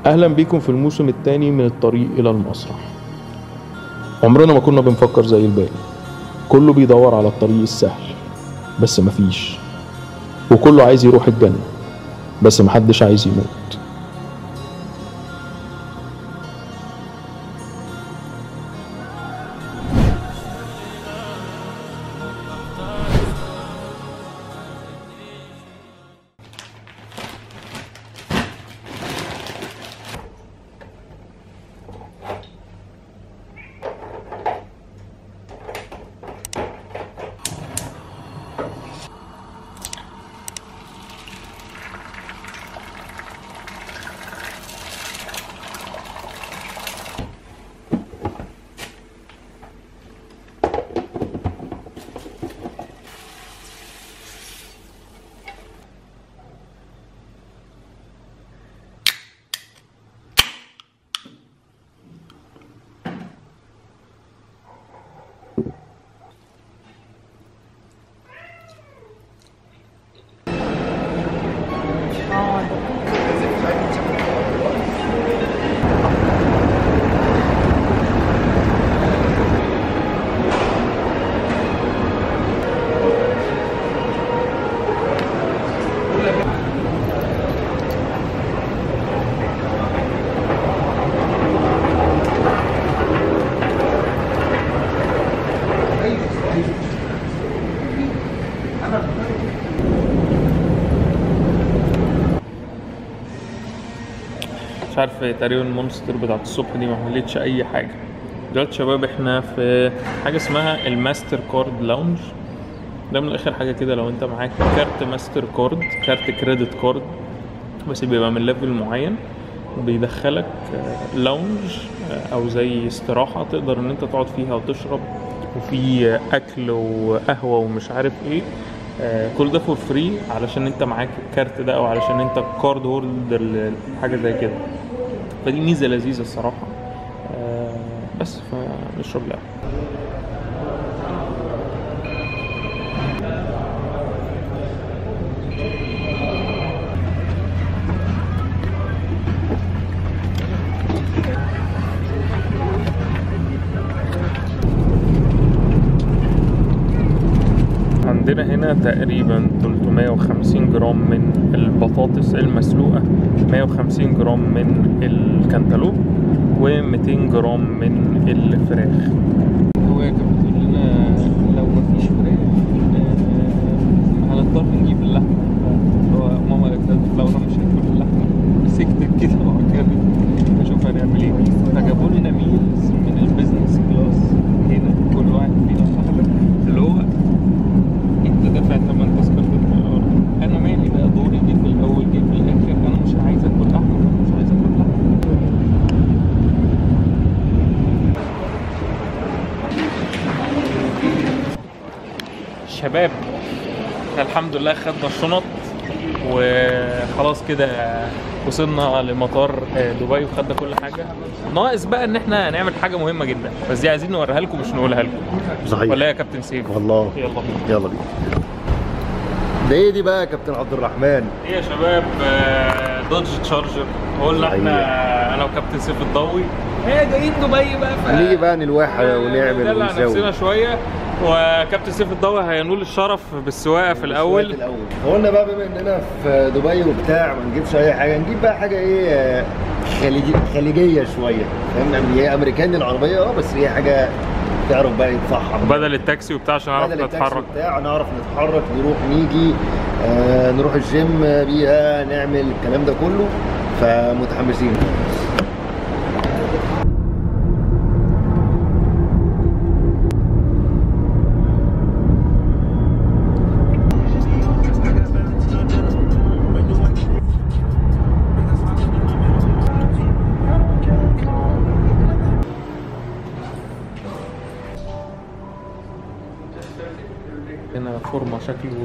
أهلا بيكم في الموسم الثاني من الطريق إلى المسرح. عمرنا ما كنا بنفكر زي الباقي، كله بيدور على الطريق السهل بس مفيش، وكله عايز يروح الجنة بس محدش عايز يموت. مش عارف تقريبا المونستر بتاعت الصبح دي ما عملتش اي حاجه. دلوقتي شباب احنا في حاجه اسمها الماستر كارد لاونج. ده من الاخر حاجه كده، لو انت معاك كارت ماستر كارد، كارت كريدت كارد، بس بيبقى من ليفل معين، بيدخلك لاونج او زي استراحه تقدر ان انت تقعد فيها وتشرب، وفي اكل وقهوه ومش عارف ايه. كل ده فور فري علشان انت معاك الكارت ده، او علشان انت كارد هولدر حاجه زي كده. فدي ميزه لذيذه الصراحه. بس فنشرب القهوه. عندنا هنا تقريبا 350 جرام من البطاطس المسلوقة، 150 جرام من الكنتالوب، و200 جرام من الفراخ. هو كانت بتقول لنا لو مفيش فراخ هنضطر نجيب اللحمة. هو ماما قالت لو انا مش هاكل اللحمة، سكتت كده وكانت اشوف هنعمل ايه. فجابوا لنا ميلز من البيزنس كلاس هنا، كل واحد فينا صاحبه اللي هو دافع تمن تذكرة الطيارة. أنا مالي بقى، دوري جه في الأول جه في الآخر، أنا مش عايز آكل لحمة، مش عايز آكل لحمة. شباب احنا الحمد لله خدنا الشنط وخلاص كده وصلنا لمطار دبي وخدنا كل حاجة. ناقص بقى ان احنا نعمل حاجة مهمة جدا، بس دي عايزين نوريها لكم مش نقولها لكم. صحيح ولا يا كابتن سيف؟ والله يلا بينا. يلا بينا. ده ايه دي بقى يا كابتن عبد الرحمن؟ ايه يا شباب؟ دوج تشارجر. قلنا احنا انا وكابتن سيف الضوي جايين دبي بقى، هنيجي بقى نلوحها ونعمل ندلع ونسوي نفسنا شويه، وكابتن سيف الضوي هينول الشرف بالسواقه في الاول. قلنا بقى بما اننا في دبي وبتاع ما نجيبش اي حاجه، نجيب بقى حاجه ايه خليجيه شويه، فاهم؟ هي امريكاني العربيه بس هي حاجه تعرف بقى يتفحم بدل التاكسي وبتاع، عشان نعرف نتحرك نعرف نتحرك، نروح نيجي، نروح الجيم بيها، نعمل الكلام ده كله. فمتحمسين. هنا فورمه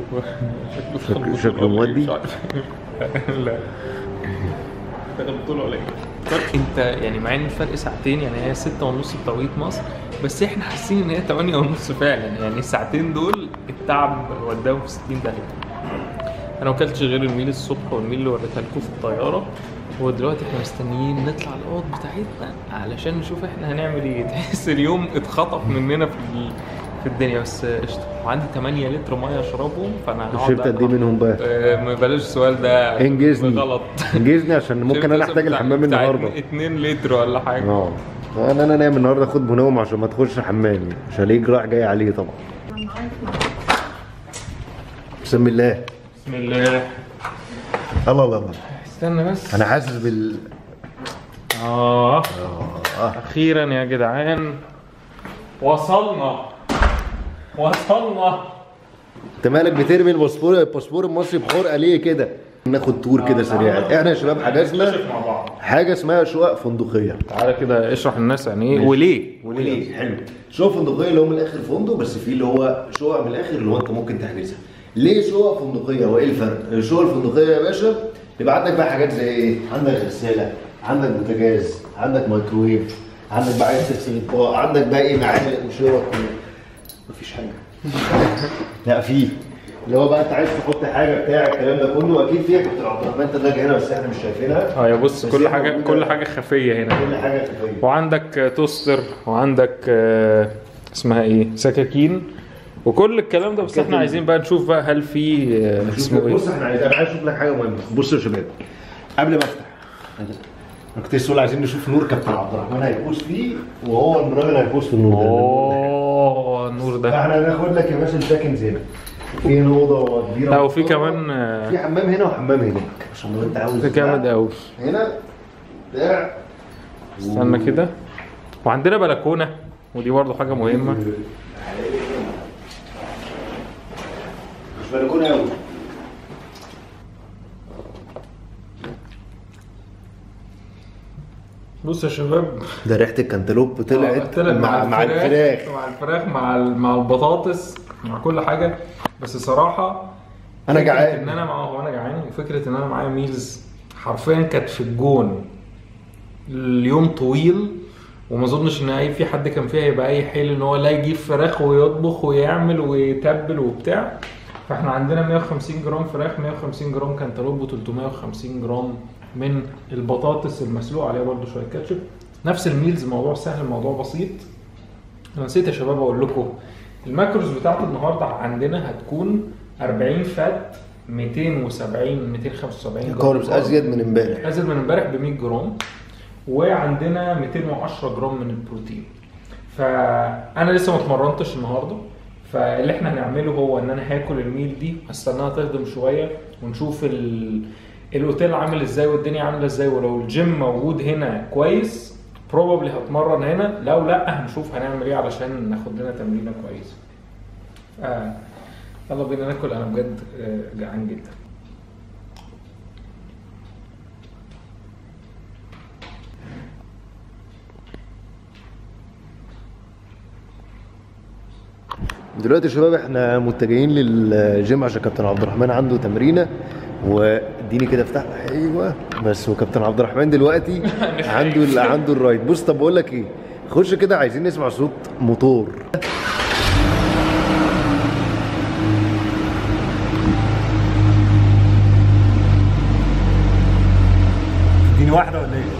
شكله مودي. لا انت بتقوله ولا ايه؟ انت يعني مع ان الفرق ساعتين، يعني هي 6:30 بتوقيت مصر، بس احنا حاسين ان هي 8:30 فعلا. يعني الساعتين دول التعب وداهم في 60 داهيه. انا ما اكلتش غير الميل الصبح والميل اللي وريتها لكم في الطياره، ودلوقتي احنا مستنيين نطلع الاوض بتاعتنا علشان نشوف احنا هنعمل ايه. تحس اليوم اتخطف مننا في الدنيا، بس قشطه. وعندي 8 لتر ميه اشربهم، فانا هقعد. شربت قد ايه منهم بقى؟ ما بلاش السؤال ده، انجزني غلط. انجزني عشان ممكن انا احتاج الحمام النهارده. 2 لتر ولا حاجه. انا نايم النهارده، اخد منوم عشان ما تخش حمام، عشان ليه جراح جاي عليه طبعا. بسم الله. بسم الله. الله الله الله. استنى بس، انا حاسس بال اخيرا يا جدعان وصلنا. انت مالك بترمي الباسبور المصري بحرقه ليه كده؟ ناخد تور كده سريع. احنا يا شباب حجزنا حاجه اسمها شقق فندقيه. تعالى كده اشرح للناس يعني ايه وليه. حلو. شقق فندقيه اللي هو من الاخر فندق، بس في اللي هو شقق من الاخر اللي هو انت ممكن تحجزها. ليه شقق فندقيه وايه الفرق؟ الشقق الفندقيه يا باشا يبقى عندك بقى حاجات زي ايه؟ عندك غساله، عندك بوتاجاز، عندك مايكروويف، عندك بقى عايز تغسل اطباق، عندك بقى ايه معالق وشوك. مفيش حاجه. لا في اللي هو بقى انت عايز تحط حاجه بتاع الكلام ده كله، اكيد فيها كابتن عبد الرحمن تلاجه هنا بس احنا مش شايفينها. يا بص، كل حاجه خفيه هنا. كل حاجه خفيه. وعندك توستر، وعندك اسمها ايه، سكاكين، وكل الكلام ده. بس احنا عايزين بقى نشوف بقى هل في اسمه ايه. بص انا عايز اشوف لك حاجه مهمه. بصوا يا شباب، قبل ما افتح انا كنت لسه عايزين نشوف نور كابتن عبد الرحمن هيبوس فيه، وهو الراجل هيبوس في النور ده. النور ده. فاحنا هناخد لك يا باشا السكن هنا. في اوضه كبيره. لا، وفي كمان في حمام هنا وحمام هناك عشان لو انت عاوز. ده جامد قوي. هنا بتاع. استنى كده. وعندنا بلكونه، ودي برضه حاجه مهمه. مش بلكونه قوي. بص يا شباب، ده ريحه الكنتالوب طلعت مع الفراخ مع البطاطس مع كل حاجه. بس صراحه انا جعان. ان انا وانا جعان، وفكره ان انا معايا ميلز حرفيا كانت في الجون. اليوم طويل، وما اظنش ان في حد كان فيها يبقى اي حيل ان هو لا يجيب فراخ ويطبخ ويعمل ويتبل وبتاع. فاحنا عندنا 150 جرام فراخ، 150 جرام كنتالوب، و350 جرام من البطاطس المسلوق، عليها برضو شويه كاتشب. نفس الميلز، الموضوع سهل، الموضوع بسيط. انا نسيت يا شباب اقول لكم الماكروز بتاعت النهارده عندنا هتكون 40 فات، 270 275 جرام كاربس، ازيد من امبارح ب 100 جرام. وعندنا 210 جرام من البروتين. فانا لسه ما اتمرنتش النهارده، فاللي احنا هنعمله هو ان انا هاكل الميل دي، هستناها تهضم شويه، ونشوف الاوتيل عامل ازاي والدنيا عامله ازاي. ولو الجيم موجود هنا كويس بروبابلي هتمرن هنا، لو لا هنشوف هنعمل ايه علشان ناخد لنا تمرينه كويسه. يلا بينا ناكل، انا بجد جعان جدا. دلوقتي يا شباب احنا متجهين للجيم عشان كابتن عبد الرحمن عنده تمرينه. واديني كده افتح. ايوه بس. وكابتن عبد الرحمن دلوقتي عنده الرايد. بص طب بقول لك ايه، خش كده عايزين نسمع صوت موتور. اديني واحده ولا ايه؟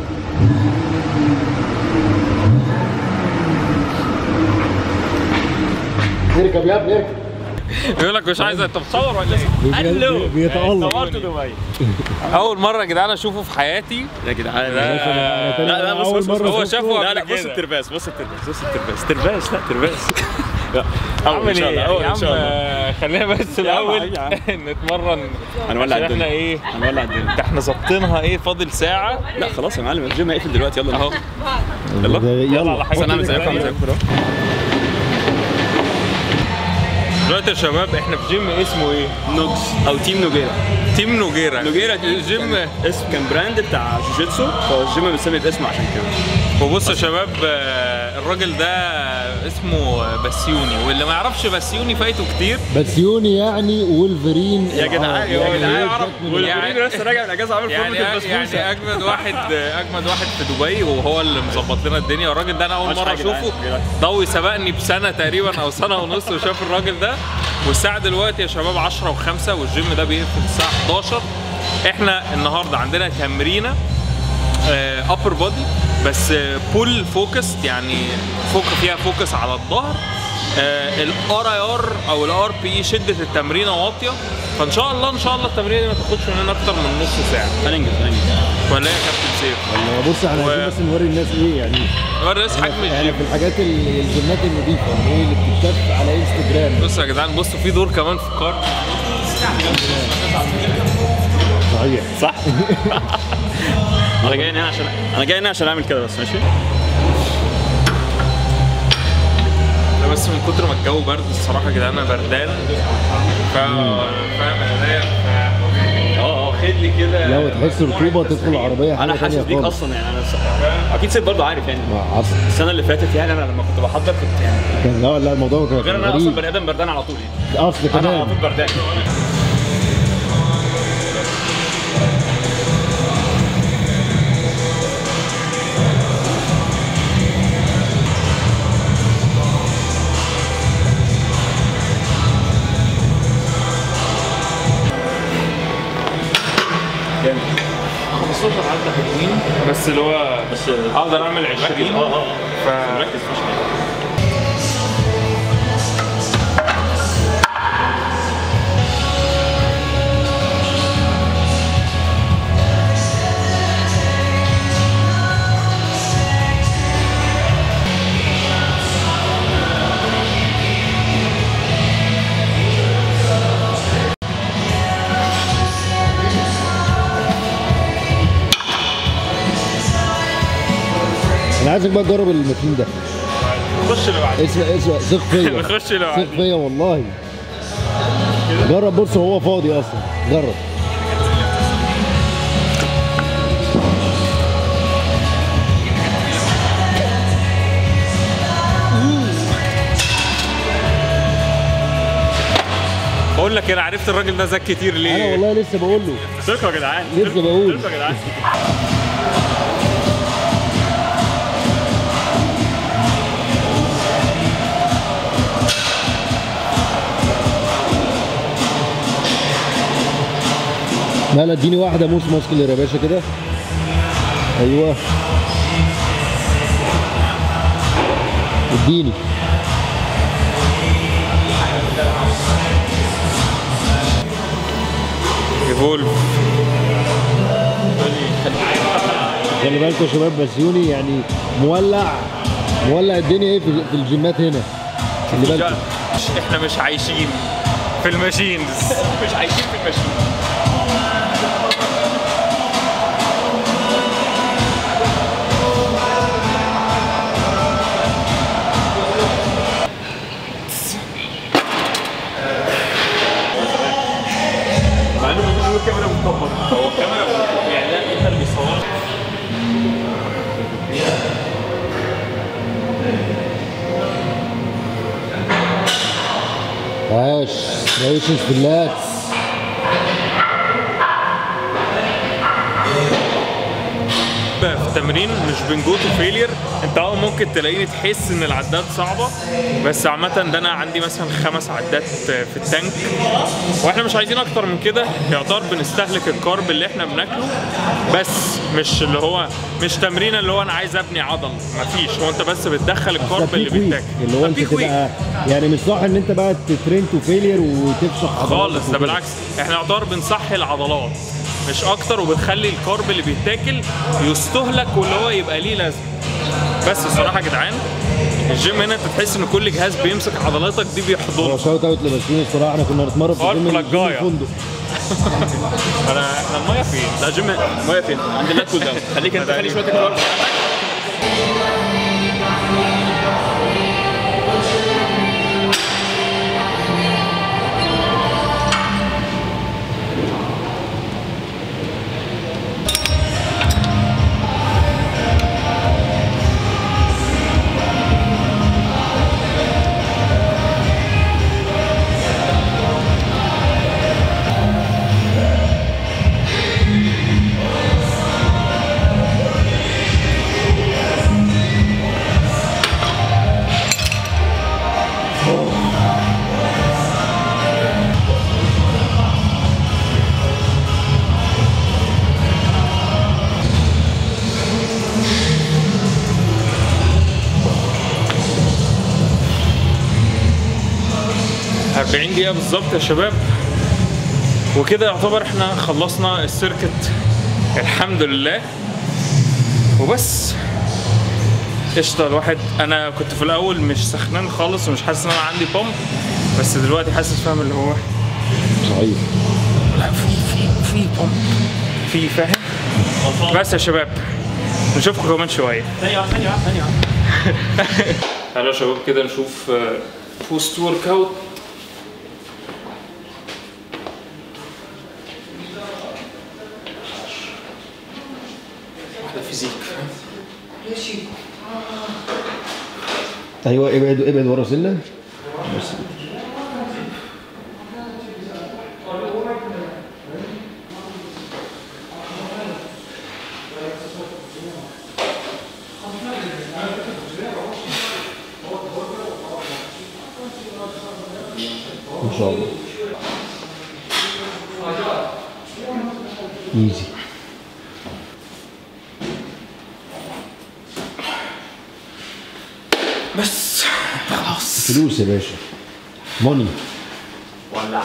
نركب يا ابني اركب. بيقول لك مش عايز. انت بتصور ولا ايه؟ الو بيتألق. صورت دبي. اول مره يا جدعان اشوفه في حياتي يا جدعان. لا بص هو شافه. لا لا بص الترباس، ترباس لا ترباس. اعمل ايه يا عم؟ خلينا بس الاول نتمرن. هنولع الدنيا. احنا ايه؟ هنولع الدنيا. احنا ظابطينها ايه؟ فاضل ساعه. لا خلاص يا معلم، الجيم هيقفل دلوقتي. يلا اهو. يلا على حسب. انا هعمل زيكم دلوقتي يا شباب احنا في جيم اسمه ايه؟ نوكس او تيم نوجيرا. نوجيرا الجيم اسم كان براند بتاع جوجيتسو، فالجيم بيسمي باسمه عشان كده. وبص يا شباب الراجل ده اسمه بسيوني، واللي ما يعرفش بسيوني فايته كتير. بسيوني يعني وولفرين يا جدعان. وولفرين لسه راجع من الاجازه عامل فورمه البسبوسه. يعني اجمد واحد في دبي، وهو اللي مظبط لنا الدنيا. الراجل ده انا اول مره اشوفه. ضوي سبقني بسنه تقريبا او سنه ونص وشاف الراجل ده. والساعه دلوقتي يا شباب 10:05، والجيم ده بيقفل الساعه 11. احنا النهارده عندنا تمرينه ابر بودي بس بول فوكس، يعني فيها فوكس على الظهر. الار اي ار او الار بي شده التمرينه واطيه، فان شاء الله التمرينه دي ما تاخدش مننا اكتر من نص ساعه. هننجز ولا ايه يا كابتن سيف؟ بص احنا عايزين بس نوري الناس ايه يعني، نوري الناس حجم يعني الجيم. في الحاجات الجيمات النظيفه ايه اللي بتتشاف على انستجرام. بصوا يا جدعان، بصوا في دور كمان في الكارت. صحيح صح. انا جاي هنا عشان اعمل كده بس. ماشي. ده بس من كتر ما الجو برد الصراحه يا جدعان، انا بردان. فاهم خد لي كده. لو تحس رطوبه تدخل العربيه حاجه انا حاسس بيك خالص. اصلا يعني. اكيد سيد برضه عارف يعني. عصر السنه اللي فاتت يعني انا لما كنت بحضر كنت يعني كان لا الموضوع كان غير ان انا اصلا بني ادم بردان على طول يعني. اصل انا على كمان طول بردان. جامد. 15 عدة حلوين، بس اللي هو اقدر اعمل 20. مركز فشخ. انا عايزك بقى تجرب الماشين ده. خش اللي بعده. اسمع ثق فيا نخش اللي بعده. ثق فيا والله. جرب. بص هو فاضي اصلا، جرب. بقول لك انا عرفت الراجل ده ذكي كتير ليه. انا والله لسه بقول له ثقة يا جدعان. لسه بقول. ثقة يا جدعان. لا اديني واحده موس ماسكلر يا باشا كده. ايوه اديني. ايفولف. خلي بالكم يا شباب، بسيوني يعني مولع الدنيا ايه في الجيمات هنا. خلي بالكم احنا مش عايشين في الماشينز. مش عايشين في الماشين. مع انه بيقول الكاميرا بتكبر. هو الكاميرا يعني ده انت اللي بيصور. عاش ريشنز باللاتس. في التمرين مش بنجو تو فيلير. انت ممكن تلاقيني تحس ان العدات صعبه، بس عامه ده انا عندي مثلا 5 عدات في التانك، واحنا مش عايزين اكتر من كده. يعتبر بنستهلك الكارب اللي احنا بناكله، بس مش اللي هو مش تمرين اللي هو انا عايز ابني عضل. مفيش، هو انت بس بتدخل الكارب اللي بيتاكل. اللي هو انت تبقى يعني مش صح ان انت بقى تترين تو فيلير وتفشخ عضلات خالص. ده بالعكس، احنا يعتبر بنصحي العضلات مش اكتر، وبتخلي الكارب اللي بيتاكل يستهلك واللي هو يبقى ليه لازمه. بس الصراحه يا جدعان الجيم هنا انت تحس ان كل جهاز بيمسك عضلاتك دي بيحضنها. شوت اوت لبسيوني الصراحه. احنا كنا بنتمرن في الجيم الفندق. احنا الميه فين؟ لا جيم الميه فين؟ عند اللات كول داون. خليك انت خلي شويه الكارب. 40 دقيقة بالظبط يا شباب، وكده يعتبر احنا خلصنا السيركت الحمد لله. وبس قشطة. الواحد انا كنت في الاول مش سخنان خالص ومش حاسس ان انا عندي بامب، بس دلوقتي حاسس فاهم اللي هو صحيح. لا في بامب في فاهم. بس يا شباب نشوفكم كمان شوية. ثانية تعالوا يا شباب كده نشوف بوست ورك اوت. واحدة فيزيك ماشي. ايوه ابعد ورا سنه بس. ان شاء الله ايزي. بس خلاص فلوس يا باشا، موني. ولع.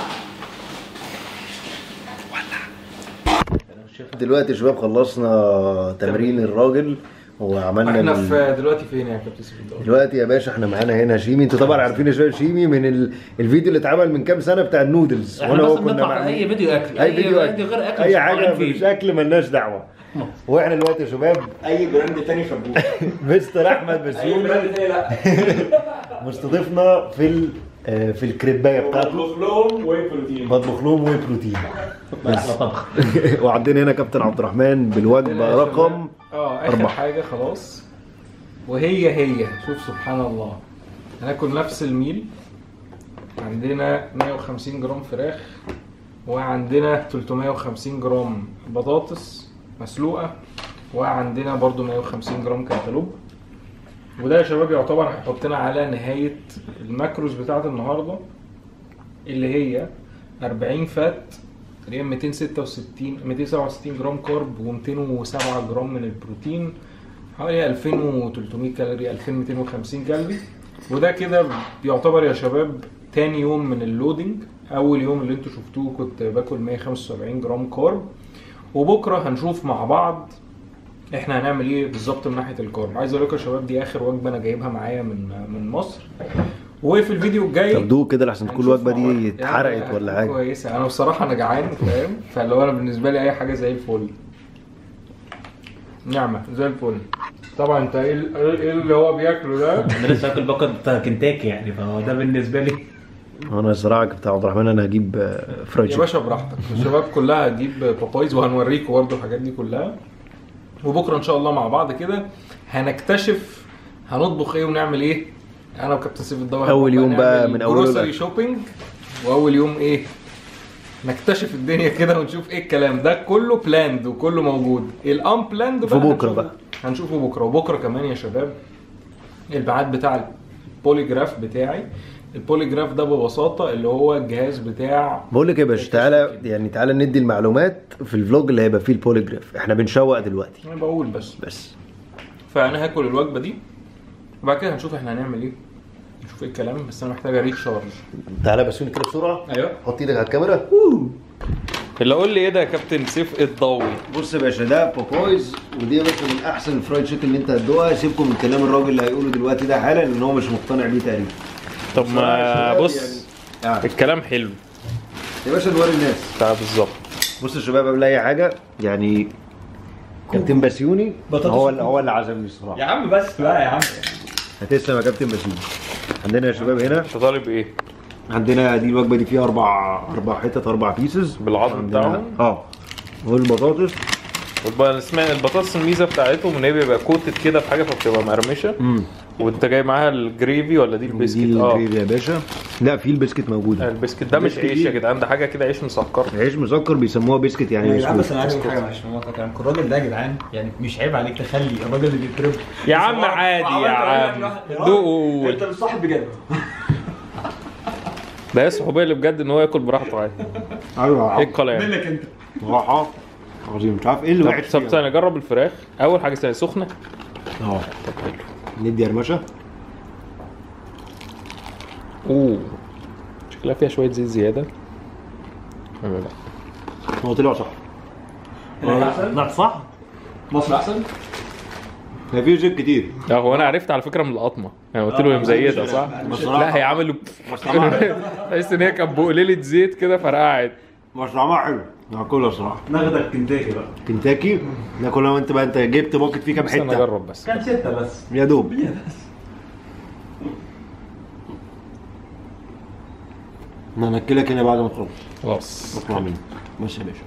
دلوقتي يا شباب خلصنا تمرين الراجل وعملنا احنا في دلوقتي فين يا كابتن سيف؟ دلوقتي يا باشا احنا معانا هنا شيمي. انتوا طبعا عارفين يا شباب شيمي من الفيديو اللي اتعمل من كام سنه بتاع النودلز. احنا بس بنطلع اي فيديو اكل، اي فيديو اكل، غير اكل اي حاجه مش اكل مالناش دعوه. واحنا دلوقتي يا شباب اي براند تاني شابوه. مستر احمد اي بسيوني براند تاني لا. مستضيفنا في الكريبايه بتاعته. بطبخ لهم واي بروتين. بطبخ لهم واي بروتين بس طبخ. وعندنا هنا كابتن عبد الرحمن بالوجبه رقم اخر حاجه خلاص. وهي شوف سبحان الله هناكل نفس الميل. عندنا 150 جرام فراخ، وعندنا 350 جرام بطاطس مسلوقه، وعندنا برضو 150 جرام كنتالوب. وده يا شباب يعتبر هيحطنا على نهايه الماكروز بتاعت النهارده اللي هي 40 فات اللي هي 267 جرام كارب و207 جرام من البروتين، حوالي 2300 كالوري 2250 كالوري. وده كده بيعتبر يا شباب تاني يوم من اللودنج. اول يوم اللي انتوا شفتوه كنت باكل 175 جرام كارب، وبكره هنشوف مع بعض احنا هنعمل ايه بالظبط من ناحيه الكارب. عايز اقول لكم يا شباب دي اخر وجبه انا جايبها معايا من مصر. وفي الفيديو الجاي طب دوق كده لحسن تكون الوجبه دي اتحرقت ولا حاجه كويسه. انا بصراحه انا جعان فاهم، فاللي هو انا بالنسبه لي اي حاجه زي الفل، نعمه زي الفل. طبعا انت ايه اللي هو بياكله ده؟ انا لسه باكل باكل كنتاكي يعني، فهو ده بالنسبه لي. انا الصراحه بتاع عبد الرحمن انا هجيب فرايد يا باشا براحتك. الشباب كلها هتجيب بابايز وهنوريكم برضه الحاجات دي كلها. وبكره ان شاء الله مع بعض كده هنكتشف هنطبخ ايه ونعمل ايه. انا وكابتن سيف الضوء اول يوم بقى من اوله جروسري شوبينج، واول يوم ايه نكتشف الدنيا كده ونشوف ايه الكلام ده. كله بلاند وكله موجود. الان بلاند في بكره بقى هنشوفه بكره. وبكره كمان يا شباب الميعاد بتاع البوليجراف بتاعي. البوليجراف ده ببساطه اللي هو الجهاز بتاع، بقول لك يا باشا تعالى ندي المعلومات في الفلوج اللي هيبقى فيه البوليجراف. احنا بنشوق دلوقتي انا بقول بس فانا هاكل الوجبه دي وبعد كده هنشوف احنا هنعمل ايه، نشوف ايه الكلام. بس انا محتاج اريك شارج. تعالى بسوني كده بسرعه. ايوه حط ايدك على الكاميرا. اللي قول لي ايه ده يا كابتن سيف الضوي؟ بص يا باشا ده بابايز، ودي يا باشا من احسن الفرايد تشيكن اللي انت هتدوقها. سيبكم من كلام الراجل اللي هيقوله دلوقتي ده حالا ان هو مش مقتنع بيه تقريبا. طب ما بص يعني الكلام حلو يا باشا نوري الناس. تعال بالظبط. بص يا شباب قبل اي حاجه يعني كابتن بسيوني هو اللي عزمني الصراحه. يا عم بس لا يا عم هتسلم يا كابتن بسيوني. عندنا يا شباب هنا انت طالب ايه؟ عندنا دي الوجبه دي فيها اربع حتت 4 بيسز بالعظم بتاعهم. والبطاطس. اسمها البطاطس الميزه بتاعتهم ان هي بيبقى كوتد كده في حاجه فبتبقى مقرمشه. وانت جاي معاها الجريفي ولا دي البسكت؟ دي الجريفي يا باشا. لا في البسكت موجوده. البسكت ده مش عيش يا جدعان، ده حاجه كده عيش مسكر. عيش مسكر بيسموها بسكت يعني. يا عم بس انا عايز اقول حاجه معلش الراجل ده يا جدعان يعني مش عيب عليك تخلي الراجل اللي بيترب يا عم عادي يا عم دوق. انت مش صاحب بجد. ده هي صحوبيه اللي بجد ان هو ياكل براحته عادي. ايوه ايه الكلام منك انت راحه عظيم. مش عارف ايه اللي وحش طب ثانيه نجرب الفراخ. اول حاجه ثانيه سخنه. طب حلو. ندي قرمشه. شكلها فيها شويه زيت زياده. ولا لا؟ هو طلع صح. لا صح. مصر احسن. هي في زيت كتير. لا هو انا عرفت على فكره من القطمه، يعني قلت له هي مزيته صح؟ لا هي عملوا تحس ان هي كانت بقليله زيت كده فرقعت. بس طعمها حلو، ناكلها الصراحه. ناخدك كنتاكي بقى. كنتاكي ناكلها وانت بقى، انت جبت باكت فيه كام بس انا حته؟ اجرب بس كان 6 بس. يا دوب. انا هناكلك هنا بعد ما تخلص. خلاص. اطلع مني. ماشي يا باشا.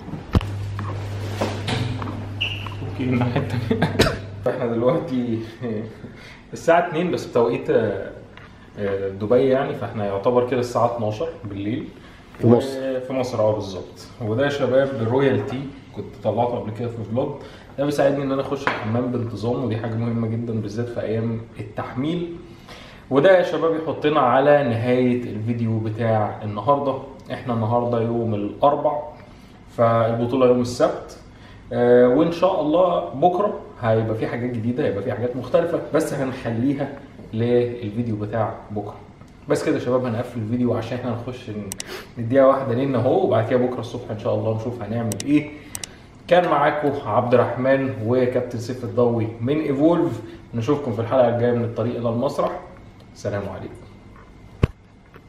اوكي الناحيه التانيه. احنا دلوقتي الساعه 2 بس بتوقيت دبي يعني، فاحنا يعتبر كده الساعه 12 بالليل في مصر. في مصر بالظبط. وده يا شباب رويال تي، كنت طلعته قبل كده في فلوج. ده بيساعدني ان انا اخش الحمام بانتظام، ودي حاجه مهمه جدا بالذات في ايام التحميل. وده يا شباب يحطنا على نهايه الفيديو بتاع النهارده. احنا النهارده يوم الاربع، فالبطوله يوم السبت. وان شاء الله بكره هيبقى في حاجات جديده، هيبقى في حاجات مختلفه، بس هنخليها للفيديو بتاع بكره. بس كده يا شباب هنقفل الفيديو عشان احنا نخش نديها واحده لينا اهو، وبعد كده بكره الصبح ان شاء الله نشوف هنعمل ايه. كان معاكم عبد الرحمن وكابتن سيف الضوي من ايفولف. نشوفكم في الحلقه الجايه من الطريق الى المسرح. سلام عليكم.